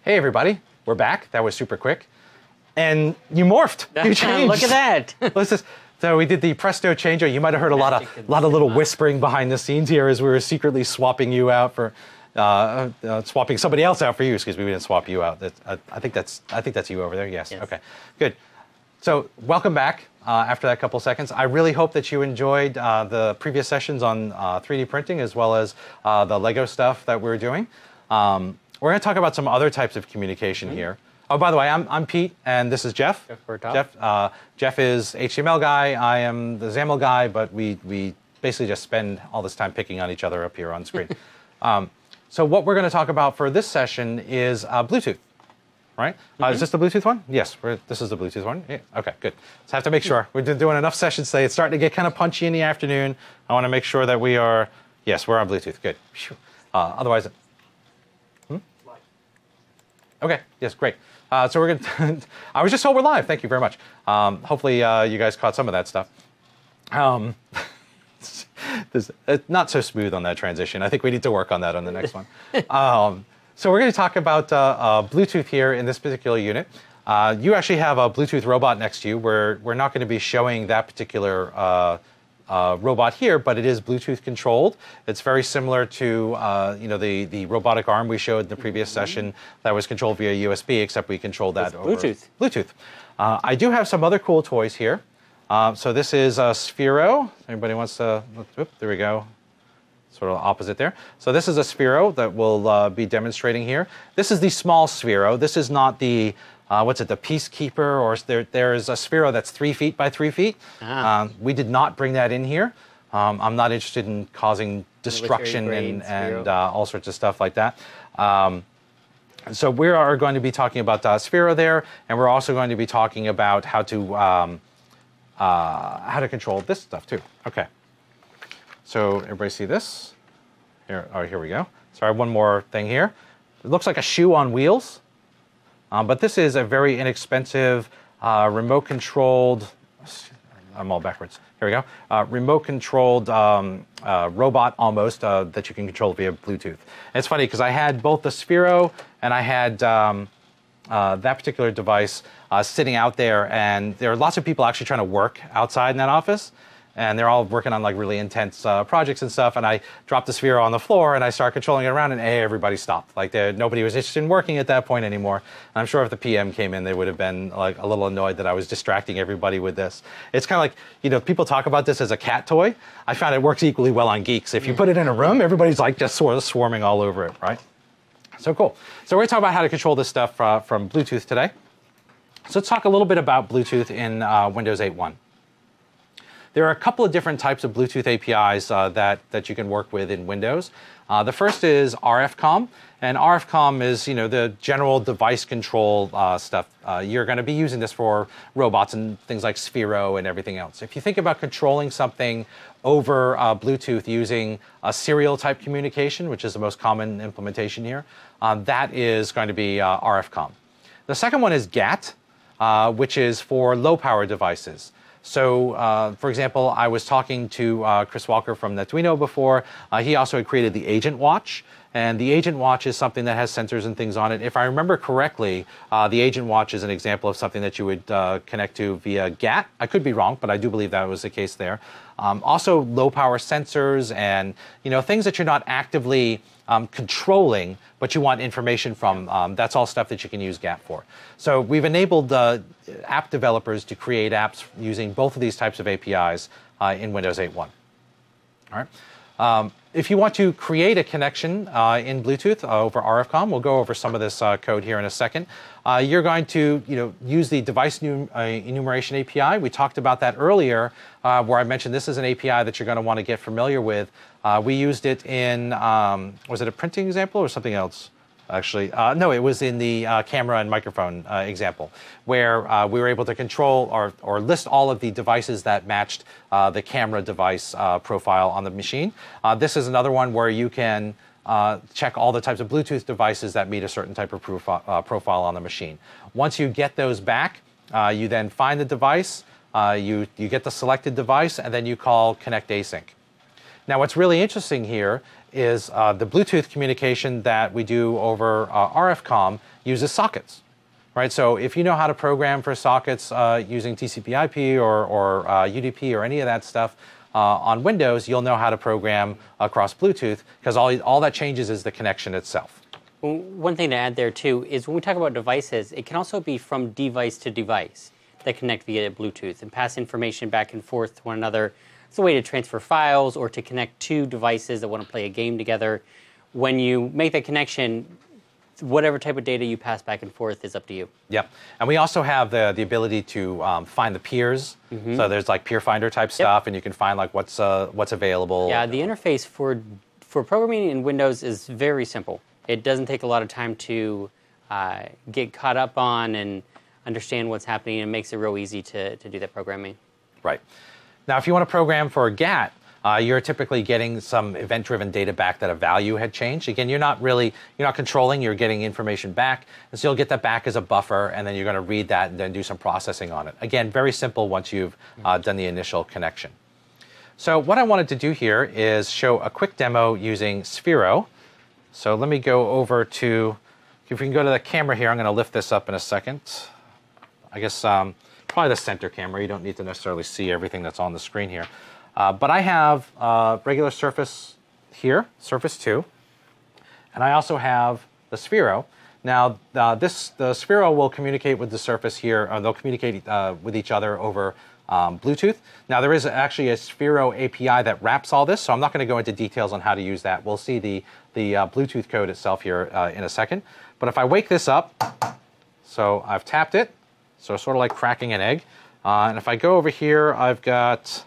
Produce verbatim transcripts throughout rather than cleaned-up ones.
Hey everybody, we're back. That was super quick. And you morphed. You changed. Look at that. Let's just, so we did the presto changer. You might have heard a lot of a lot of little whispering behind the scenes here as we were secretly swapping you out for uh, uh, swapping somebody else out for you. Excuse me, we didn't swap you out. That, uh, I think that's I think that's you over there. Yes. yes. Okay. Good. So welcome back. Uh, after that couple seconds, I really hope that you enjoyed uh, the previous sessions on uh, three D printing as well as uh, the Lego stuff that we're doing. Um, we're going to talk about some other types of communication mm-hmm. here. Oh, by the way, I'm, I'm Pete, and this is Jeff. Jeff Bertop. Jeff, uh, Jeff is H T M L guy. I am the XAML guy, but we, we basically just spend all this time picking on each other up here on screen. um, so what we're going to talk about for this session is uh, Bluetooth. Right? Mm-hmm. uh, is this the Bluetooth one? Yes, we're, this is the Bluetooth one. Yeah. Okay, good. So I have to make sure. We've been doing enough sessions today. It's starting to get kind of punchy in the afternoon. I want to make sure that we are, yes, we're on Bluetooth. Good. Uh, otherwise, hmm? Okay, yes, great. Uh, so we're going to, I was just told we're live. Thank you very much. Um, hopefully uh, you guys caught some of that stuff. Um, this, it's not so smooth on that transition. I think we need to work on that on the next one. Um, So we're going to talk about uh, uh, Bluetooth here in this particular unit. Uh, you actually have a Bluetooth robot next to you. We're, we're not going to be showing that particular uh, uh, robot here, but it is Bluetooth controlled. It's very similar to uh, you know, the, the robotic arm we showed in the previous mm-hmm. session that was controlled via U S B, except we controlled that With over Bluetooth. Bluetooth. Uh, I do have some other cool toys here. Uh, so this is a Sphero. Anybody wants to, whoop, there we go. Sort of opposite there. So this is a Sphero that we'll uh, be demonstrating here. This is the small Sphero. This is not the, uh, what's it, the Peacekeeper, or there, there's a Sphero that's three feet by three feet. Ah. Um, we did not bring that in here. Um, I'm not interested in causing destruction and, and uh, all sorts of stuff like that. Um, so we are going to be talking about uh, Sphero there, and we're also going to be talking about how to, um, uh, how to control this stuff too. Okay. So everybody see this? Here, oh, here we go. Sorry, one more thing here. It looks like a shoe on wheels, um, but this is a very inexpensive, uh, remote-controlled, I'm all backwards. Here we go. Uh, remote-controlled um, uh, robot almost uh, that you can control via Bluetooth. And it's funny because I had both the Sphero and I had um, uh, that particular device uh, sitting out there, and there are lots of people actually trying to work outside in that office. And they're all working on like really intense uh, projects and stuff. And I dropped the Sphero on the floor and I started controlling it around, and hey, everybody stopped. Like nobody was interested in working at that point anymore. And I'm sure if the P M came in, they would have been like a little annoyed that I was distracting everybody with this. It's kind of like, you know, people talk about this as a cat toy. I found it works equally well on Geeks. If you put it in a room, everybody's like just sort of swarming all over it, right? So cool. So we're going to talk about how to control this stuff uh, from Bluetooth today. So let's talk a little bit about Bluetooth in uh, Windows eight point one. There are a couple of different types of Bluetooth A P Is uh, that, that you can work with in Windows. Uh, the first is R F COM, and R F COM is, you know, the general device control uh, stuff. Uh, you're going to be using this for robots and things like Sphero and everything else. If you think about controlling something over uh, Bluetooth using a serial type communication, which is the most common implementation here, uh, that is going to be uh, R F COM. The second one is G A T, uh, which is for low power devices. So, uh, for example, I was talking to uh, Chris Walker from Netduino before. Uh, he also had created the Agent Watch. And the Agent Watch is something that has sensors and things on it. If I remember correctly, uh, the Agent Watch is an example of something that you would uh, connect to via G A T. I could be wrong, but I do believe that was the case there. Um, also, low-power sensors and, you know, things that you're not actively um, controlling, but you want information from. Um, that's all stuff that you can use G A T for. So we've enabled uh, app developers to create apps using both of these types of A P Is uh, in Windows eight point one. All right. Um, if you want to create a connection uh, in Bluetooth uh, over R F COM, we'll go over some of this uh, code here in a second. Uh, you're going to, you know, use the device num uh, enumeration A P I. We talked about that earlier, uh, where I mentioned this is an A P I that you're going to want to get familiar with. Uh, we used it in, um, was it a printing example or something else? Actually, uh, no, it was in the uh, camera and microphone uh, example, where uh, we were able to control or, or list all of the devices that matched uh, the camera device uh, profile on the machine. Uh, this is another one where you can uh, check all the types of Bluetooth devices that meet a certain type of profi uh, profile on the machine. Once you get those back, uh, you then find the device, uh, you, you get the selected device, and then you call connect async. Now, what's really interesting here is uh, the Bluetooth communication that we do over uh, R F COM uses sockets. Right, so if you know how to program for sockets uh, using T C P I P or, or uh, U D P or any of that stuff uh, on Windows, you'll know how to program across Bluetooth, because all, all that changes is the connection itself. One thing to add there too is when we talk about devices, it can also be from device to device that connect via Bluetooth and pass information back and forth to one another. It's a way to transfer files or to connect two devices that want to play a game together. When you make that connection, whatever type of data you pass back and forth is up to you. Yep. And we also have the, the ability to um, find the peers. Mm-hmm. So there's like peer finder type stuff, yep. and you can find like what's uh, what's available. Yeah, the interface for for programming in Windows is very simple. It doesn't take a lot of time to uh, get caught up on and understand what's happening, and it makes it real easy to, to do that programming. Right. Now, if you want to program for G A T, Uh, you're typically getting some event-driven data back that a value had changed. Again, you're not really, you're not controlling, you're getting information back. And so you'll get that back as a buffer, and then you're going to read that and then do some processing on it. Again, very simple once you've uh, done the initial connection. So what I wanted to do here is show a quick demo using Sphero. So let me go over to, if we can go to the camera here, I'm going to lift this up in a second. I guess um, probably the center camera. You don't need to necessarily see everything that's on the screen here. Uh, but I have uh, regular Surface here, Surface two, and I also have the Sphero. Now, uh, this the Sphero will communicate with the Surface here, or they'll communicate uh, with each other over um, Bluetooth. Now, there is actually a Sphero A P I that wraps all this, so I'm not going to go into details on how to use that. We'll see the, the uh, Bluetooth code itself here uh, in a second. But if I wake this up, so I've tapped it, so sort of like cracking an egg. Uh, and if I go over here, I've got...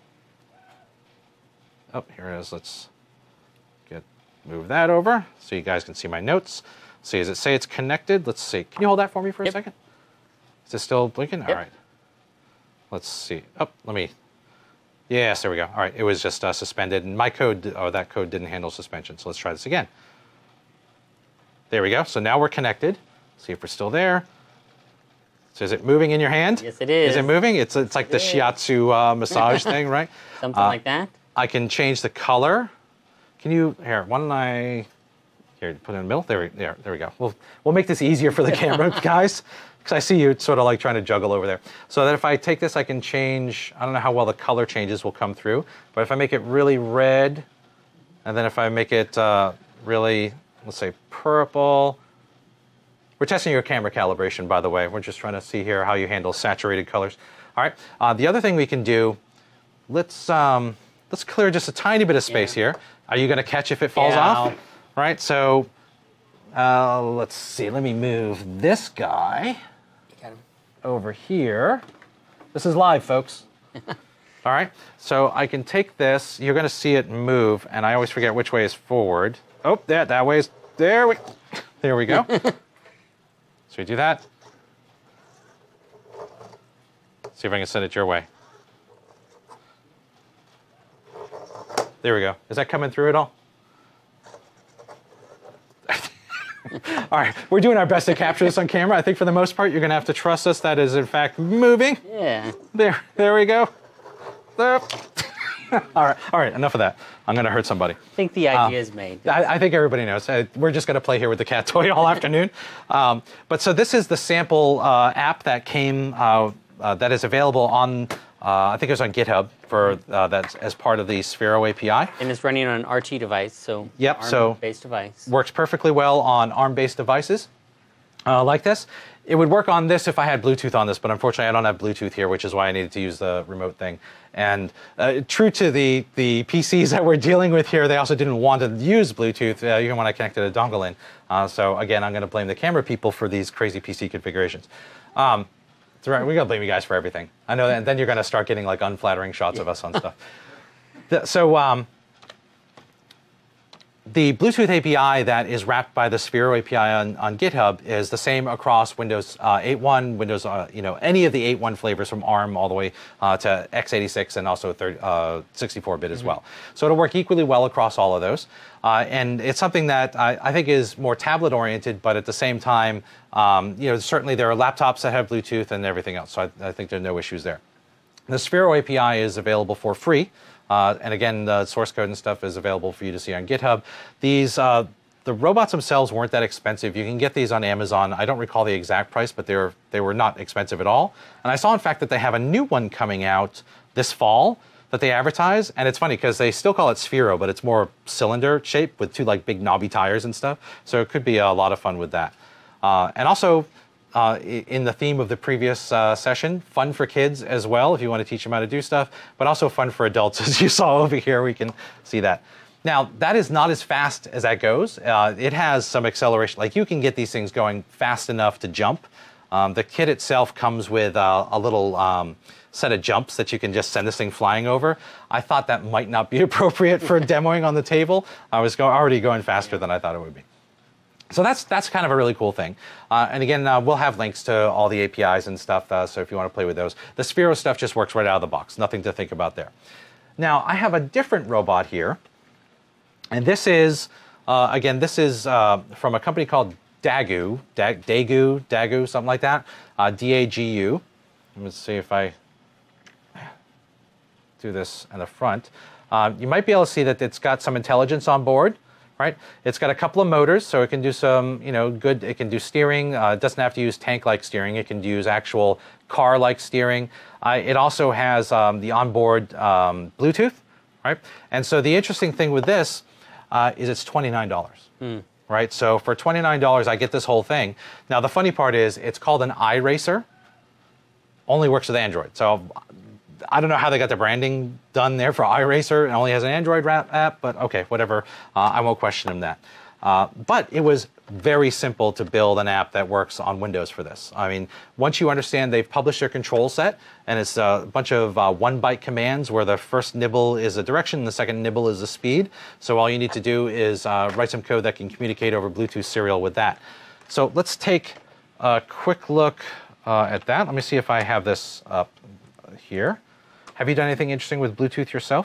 Oh, here it is. Let's get move that over so you guys can see my notes. See, does it say it's connected? Let's see. Can you hold that for me for yep. a second? Is it still blinking? Yep. All right. Let's see. Oh, let me. Yes, there we go. All right. It was just uh, suspended, and my code, or that code didn't handle suspension. So let's try this again. There we go. So now we're connected. See if we're still there. So is it moving in your hand? Yes, it is. Is it moving? It's it's like it the is. shiatsu uh, massage thing, right? Something uh, like that. I can change the color. Can you, here, why don't I, here, put it in the middle? There we, there, there we go. We'll, we'll make this easier for the camera, guys, because I see you sort of like trying to juggle over there. So that if I take this, I can change, I don't know how well the color changes will come through, but if I make it really red, and then if I make it uh, really, let's say purple, we're testing your camera calibration, by the way. We're just trying to see here how you handle saturated colors. All right, uh, the other thing we can do, let's, um, Let's clear just a tiny bit of space yeah. here. Are you going to catch if it falls yeah, off? I'll... Right, so uh, let's see. Let me move this guy Got him. over here. This is live, folks. All right, so I can take this. You're going to see it move, and I always forget which way is forward. Oh, that, that way is, there we, there we go. So we do that. See if I can send it your way. There we go. Is that coming through at all? All right, we're doing our best to capture this on camera. I think for the most part, you're going to have to trust us that is in fact moving. Yeah. There, there we go. There. all right, all right. Enough of that. I'm going to hurt somebody. I think the idea uh, is made. I, I think everybody knows. Uh, we're just going to play here with the cat toy all afternoon. Um, but so this is the sample uh, app that came. Uh, uh, that is available on. Uh, I think it was on GitHub for uh, that's as part of the Sphero A P I. And it's running on an R T device, so yep, ARM-based so device. Works perfectly well on ARM-based devices uh, like this. It would work on this if I had Bluetooth on this, but unfortunately I don't have Bluetooth here, which is why I needed to use the remote thing. And uh, true to the, the P Cs that we're dealing with here, they also didn't want to use Bluetooth uh, even when I connected a dongle in. Uh, so again, I'm going to blame the camera people for these crazy P C configurations. Um, It's right. We're gonna blame you guys for everything. I know that, and then you're gonna start getting like unflattering shots yeah. of us on stuff. The, so um, the Bluetooth A P I that is wrapped by the Sphero A P I on, on GitHub is the same across Windows uh, eight point one, Windows, uh, you know, any of the eight point one flavors from ARM all the way uh, to x eighty-six and also sixty-four bit uh, as mm-hmm. well. So it'll work equally well across all of those. Uh, and it's something that I, I think is more tablet-oriented, but at the same time, um, you know, certainly there are laptops that have Bluetooth and everything else. So I, I think there are no issues there. The Sphero A P I is available for free Uh, and again, the source code and stuff is available for you to see on GitHub. These, uh, the robots themselves weren't that expensive. You can get these on Amazon. I don't recall the exact price, but they were, they were not expensive at all. And I saw, in fact, that they have a new one coming out this fall that they advertise. And it's funny because they still call it Sphero, but it's more cylinder shape with two like big knobby tires and stuff. So it could be a lot of fun with that. Uh, and also, uh, in the theme of the previous uh, session, fun for kids as well, if you want to teach them how to do stuff, but also fun for adults, as you saw over here. We can see that. Now, that is not as fast as that goes. Uh, it has some acceleration. Like, you can get these things going fast enough to jump. Um, the kit itself comes with uh, a little um, set of jumps that you can just send this thing flying over. I thought that might not be appropriate for demoing on the table. I was go already going faster than I thought it would be. So that's that's kind of a really cool thing. Uh, and again, uh, we'll have links to all the A P Is and stuff, uh, so if you want to play with those. The Sphero stuff just works right out of the box. Nothing to think about there. Now, I have a different robot here. And this is, uh, again, this is uh, from a company called Dagu, Dag, Dagu, Dagu, something like that, uh, D A G U. Let me see if I do this in the front. Uh, you might be able to see that it's got some intelligence on board, right? It's got a couple of motors, so it can do some, you know, good, it can do steering. Uh, it doesn't have to use tank-like steering. It can use actual car-like steering. Uh, it also has um, the onboard um, Bluetooth, right? And so the interesting thing with this Uh, is it's twenty-nine dollars, mm. right? So for twenty-nine dollars, I get this whole thing. Now, the funny part is it's called an iRacer, only works with Android. So I don't know how they got the branding done there for iRacer. It only has an Android app, but okay, whatever. Uh, I won't question them that. Uh, but it was very simple to build an app that works on Windows for this. I mean, once you understand they've published their control set, and it's a bunch of uh, one-byte commands where the first nibble is a direction, and the second nibble is the speed. So all you need to do is uh, write some code that can communicate over Bluetooth serial with that. So let's take a quick look uh, at that. Let me see if I have this up here. Have you done anything interesting with Bluetooth yourself?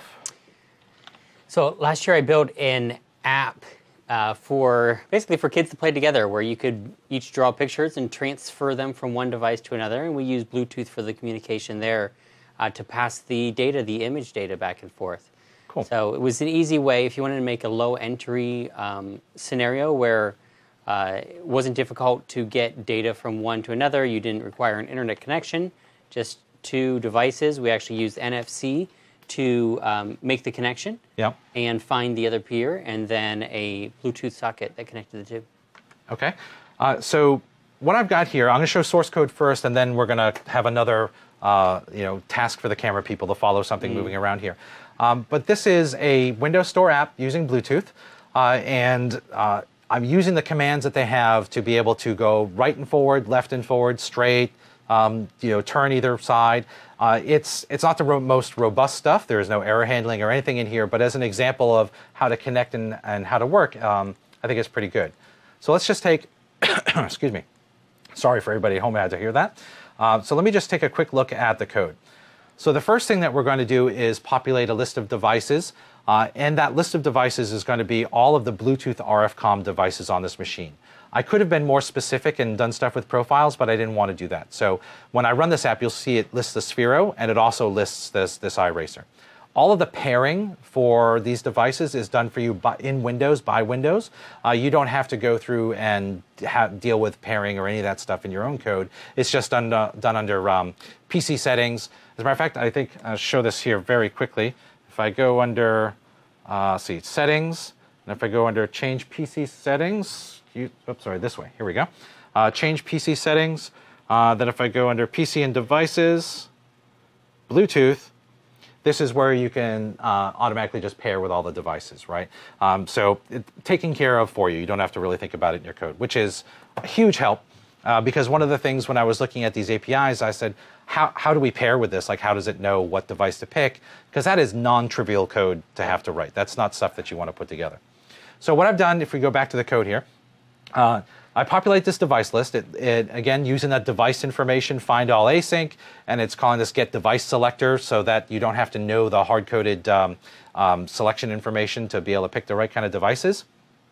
So last year I built an app Uh, for basically for kids to play together, where you could each draw pictures and transfer them from one device to another, and we use Bluetooth for the communication there uh, to pass the data, the image data, back and forth. Cool. So it was an easy way if you wanted to make a low entry um, scenario where uh, it wasn't difficult to get data from one to another. You didn't require an internet connection, just two devices. We actually used N F C to um, make the connection, yep, and find the other peer, and then a Bluetooth socket that connected the two. Okay. Uh, so what I've got here, I'm going to show source code first, and then we're going to have another uh, you know, task for the camera people to follow something mm. moving around here. Um, but this is a Windows Store app using Bluetooth, uh, and uh, I'm using the commands that they have to be able to go right and forward, left and forward, straight, um, you know, turn either side. Uh, it's it's not the ro most robust stuff. There is no error handling or anything in here, but as an example of how to connect and, and how to work, um, I think it's pretty good. So let's just take, excuse me, sorry for everybody at home who had to hear that. Uh, so let me just take a quick look at the code. So the first thing that we're going to do is populate a list of devices, uh, and that list of devices is going to be all of the Bluetooth R F COM devices on this machine. I could have been more specific and done stuff with profiles, but I didn't want to do that. So when I run this app, you'll see it lists the Sphero, and it also lists this, this iRacer. All of the pairing for these devices is done for you by, in Windows, by Windows. Uh, you don't have to go through and ha deal with pairing or any of that stuff in your own code. It's just done, uh, done under um, P C settings. As a matter of fact, I think I'll show this here very quickly. If I go under, uh, see, settings, and if I go under change P C settings, you, oops, sorry, this way, here we go. Uh, change P C settings, uh, then if I go under P C and devices, Bluetooth, this is where you can uh, automatically just pair with all the devices, right? Um, so it, taken care of for you. You don't have to really think about it in your code, which is a huge help. Uh, because one of the things when I was looking at these A P Is, I said, how, how do we pair with this? Like, how does it know what device to pick? Because that is non-trivial code to have to write. That's not stuff that you want to put together. So what I've done, if we go back to the code here, uh, I populate this device list. It, it, again, using that device information, find all async, and it's calling this get device selector so that you don't have to know the hard-coded um, um, selection information to be able to pick the right kind of devices.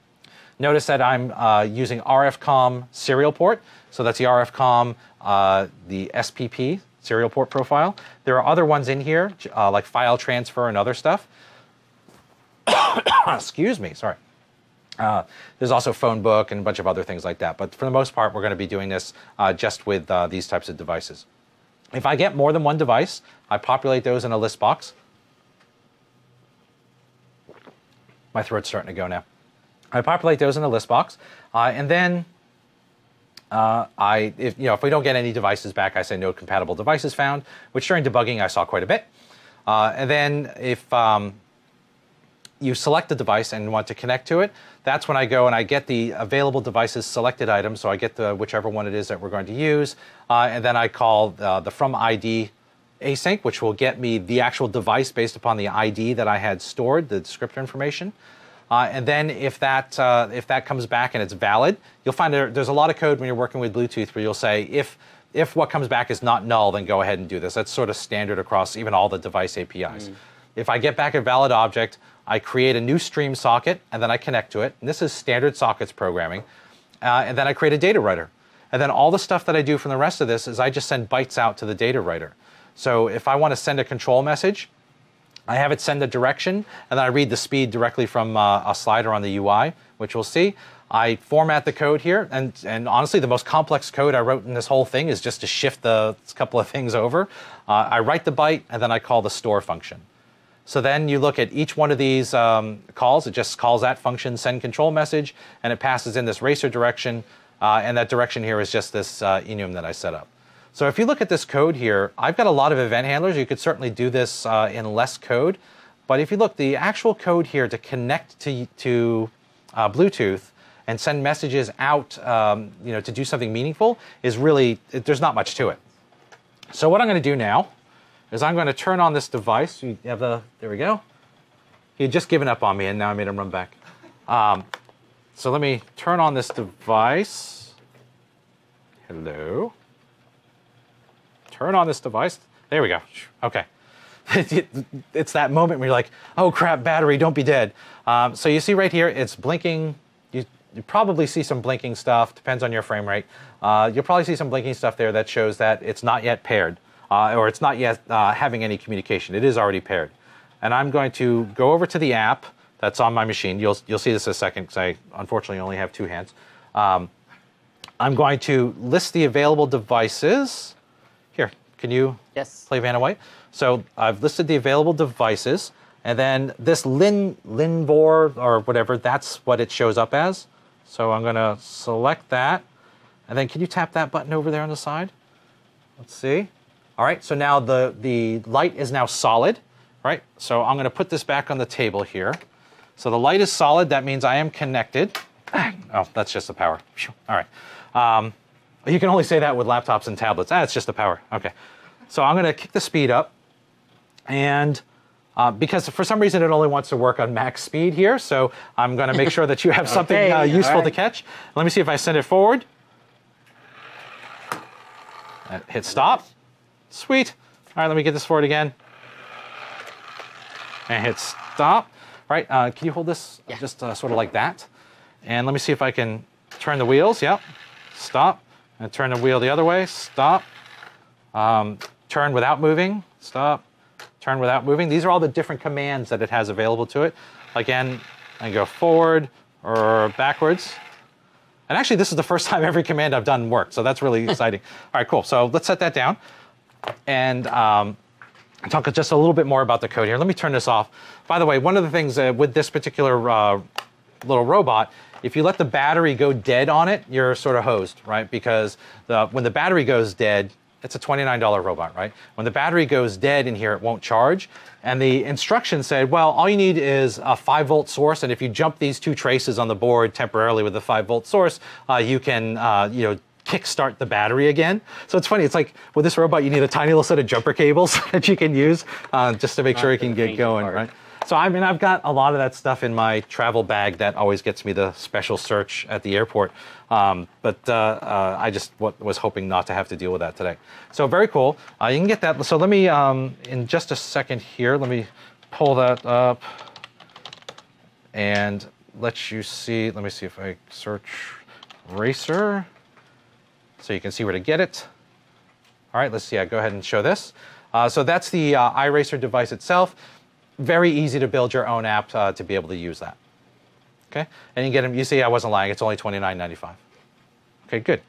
Notice that I'm uh, using R F COM serial port. So that's the R F COM, uh, the S P P serial port profile. There are other ones in here, uh, like file transfer and other stuff. Excuse me, sorry. Uh, there's also phone book and a bunch of other things like that. But for the most part, we're going to be doing this uh, just with uh, these types of devices. If I get more than one device, I populate those in a list box. My throat's starting to go now. I populate those in a list box, uh, and then uh, I, if you know, if we don't get any devices back, I say no compatible devices found, which during debugging I saw quite a bit. Uh, and then if um, you select the device and want to connect to it, that's when I go and I get the available devices selected item. So I get the whichever one it is that we're going to use, uh, and then I call uh, the from I D async, which will get me the actual device based upon the I D that I had stored, the descriptor information. Uh, and then if that uh, if that comes back and it's valid, you'll find there, there's a lot of code when you're working with Bluetooth where you'll say if if what comes back is not null, then go ahead and do this. That's sort of standard across even all the device A P Is. Mm. If I get back a valid object, I create a new stream socket and then I connect to it. And this is standard sockets programming. Uh, and then I create a data writer. And then all the stuff that I do from the rest of this is I just send bytes out to the data writer. So if I want to send a control message, I have it send a direction, and then I read the speed directly from uh, a slider on the U I, which we'll see. I format the code here, and, and honestly, the most complex code I wrote in this whole thing is just to shift the couple of things over. Uh, I write the byte, and then I call the store function. So then you look at each one of these um, calls. It just calls that function, send control message, and it passes in this racer direction, uh, and that direction here is just this uh, enum that I set up. So if you look at this code here, I've got a lot of event handlers. You could certainly do this uh, in less code. But if you look, the actual code here to connect to, to uh, Bluetooth and send messages out um, you know, to do something meaningful is really, it, there's not much to it. So what I'm going to do now is I'm going to turn on this device. You have the, there we go. He had just given up on me, and now I made him run back. Um, so let me turn on this device. Hello. Turn on this device. There we go. Okay. It's that moment where you're like, oh crap, battery, don't be dead. Um, so you see right here, it's blinking. You, you probably see some blinking stuff, depends on your frame rate. Uh, you'll probably see some blinking stuff there that shows that it's not yet paired, uh, or it's not yet uh, having any communication. It is already paired. And I'm going to go over to the app that's on my machine. You'll, you'll see this in a second, because I unfortunately only have two hands. Um, I'm going to list the available devices. Here, can you yes. play Vanna White? So I've listed the available devices, and then this lin linvor or whatever, that's what it shows up as. So I'm going to select that, and then can you tap that button over there on the side? Let's see. All right, so now the, the light is now solid, right? So I'm going to put this back on the table here. So the light is solid. That means I am connected. Oh, that's just the power. All right. Um, You can only say that with laptops and tablets. Ah, it's just the power. Okay. So I'm going to kick the speed up. And uh, because for some reason it only wants to work on max speed here, so I'm going to make sure that you have something okay, uh, useful right. to catch. Let me see if I send it forward. Uh, hit stop. Sweet. All right, let me get this forward again. And hit stop. All right, uh, can you hold this yeah. just uh, sort of like that? And let me see if I can turn the wheels. Yep. Stop. And turn the wheel the other way, stop. Um, turn without moving, stop. Turn without moving. These are all the different commands that it has available to it. Again, I can go forward or backwards. And actually, this is the first time every command I've done worked, so that's really exciting. All right, cool. So let's set that down. And um, talk just a little bit more about the code here. Let me turn this off. By the way, one of the things uh, with this particular uh, little robot, if you let the battery go dead on it, you're sort of hosed, right? Because the, when the battery goes dead, it's a twenty-nine dollar robot, right? When the battery goes dead in here, it won't charge. And the instruction said, well, all you need is a five volt source. And if you jump these two traces on the board temporarily with the five volt source, uh, you can, uh, you know, kickstart the battery again. So it's funny. It's like with this robot, you need a tiny little set of jumper cables that you can use uh, just to make sure it can get going, right? So I mean, I've got a lot of that stuff in my travel bag that always gets me the special search at the airport. Um, but uh, uh, I just w was hoping not to have to deal with that today. So very cool. Uh, you can get that. So let me, um, in just a second here, let me pull that up and let you see. Let me see if I search Racer so you can see where to get it. All right, let's yeah, go ahead and show this. Uh, so that's the uh, iRacer device itself. Very easy to build your own app uh, to be able to use that. Okay, and you get them. You see, I wasn't lying. It's only twenty-nine ninety-five. Okay, good.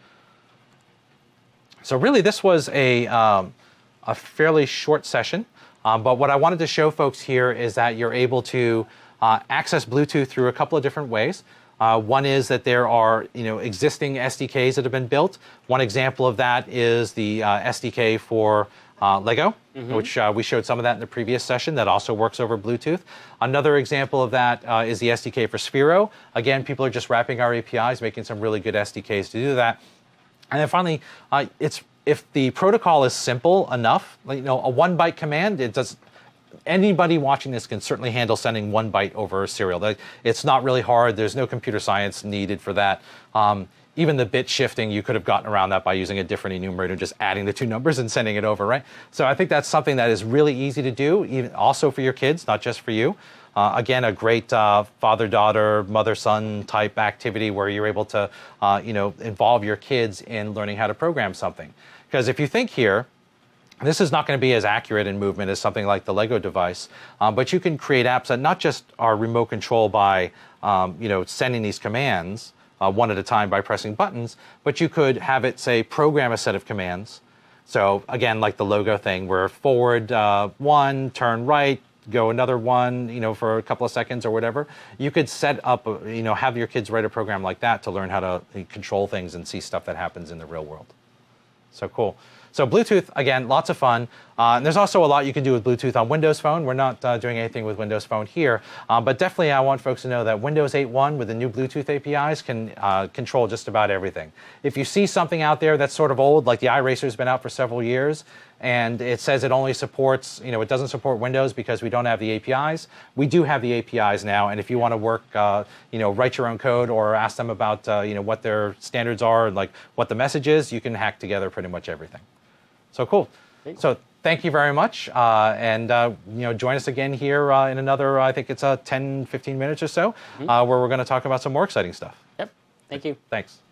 So really, this was a um, a fairly short session. Um, but what I wanted to show folks here is that you're able to uh, access Bluetooth through a couple of different ways. Uh, one is that there are you know existing S D Ks that have been built. One example of that is the uh, S D K for uh, Lego, mm-hmm. which uh, we showed some of that in the previous session. That also works over Bluetooth. Another example of that uh, is the S D K for Sphero. Again, people are just wrapping our A P Is, making some really good S D Ks to do that. And then finally, uh, it's if the protocol is simple enough, like, you know, a one byte command, it does. Anybody watching this can certainly handle sending one byte over a serial. It's not really hard. There's no computer science needed for that. Um, even the bit shifting, you could have gotten around that by using a different enumerator, just adding the two numbers and sending it over, right? So I think that's something that is really easy to do, even also for your kids, not just for you. Uh, again, a great uh, father-daughter, mother-son type activity where you're able to, uh, you know, involve your kids in learning how to program something. Because if you think here, this is not going to be as accurate in movement as something like the Lego device, um, but you can create apps that not just are remote control by um, you know, sending these commands uh, one at a time by pressing buttons, but you could have it, say, program a set of commands. So again, like the logo thing, where forward uh, one, turn right, go another one, you know, for a couple of seconds or whatever. You could set up, you know, have your kids write a program like that to learn how to control things and see stuff that happens in the real world. So cool. So Bluetooth, again, lots of fun. Uh, and there's also a lot you can do with Bluetooth on Windows Phone. We're not uh, doing anything with Windows Phone here. Uh, but definitely I want folks to know that Windows eight point one with the new Bluetooth A P Is can uh, control just about everything. If you see something out there that's sort of old, like the iRacer's been out for several years, and it says it only supports, you know, it doesn't support Windows because we don't have the A P Is. We do have the A P Is now, and if you want to work, uh, you know, write your own code or ask them about, uh, you know, what their standards are, like what the message is, you can hack together pretty much everything. So cool. So thank you very much, uh, and uh, you know, join us again here uh, in another, I think it's uh, ten, fifteen minutes or so, mm-hmm. uh, where we're going to talk about some more exciting stuff. Yep. Thank you. Thanks.